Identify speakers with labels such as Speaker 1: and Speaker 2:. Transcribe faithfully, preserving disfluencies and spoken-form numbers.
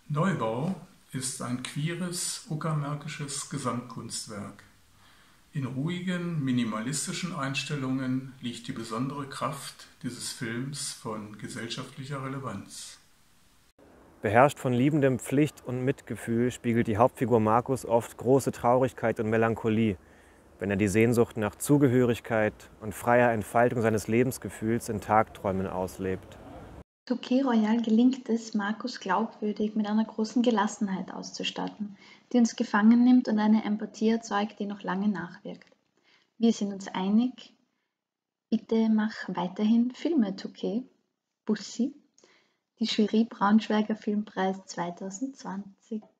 Speaker 1: Neubau ist ein queeres uckermärkisches Gesamtkunstwerk. In ruhigen, minimalistischen Einstellungen liegt die besondere Kraft dieses Films von gesellschaftlicher Relevanz.
Speaker 2: Beherrscht von liebendem Pflicht- und Mitgefühl spiegelt die Hauptfigur Markus oft große Traurigkeit und Melancholie, wenn er die Sehnsucht nach Zugehörigkeit und freier Entfaltung seines Lebensgefühls in Tagträumen auslebt.
Speaker 3: Touquet Royal gelingt es, Markus glaubwürdig mit einer großen Gelassenheit auszustatten, die uns gefangen nimmt und eine Empathie erzeugt, die noch lange nachwirkt. Wir sind uns einig, bitte mach weiterhin Filme, Touquet. Bussi, die Jury Braunschweiger Filmpreis zweitausendzwanzig.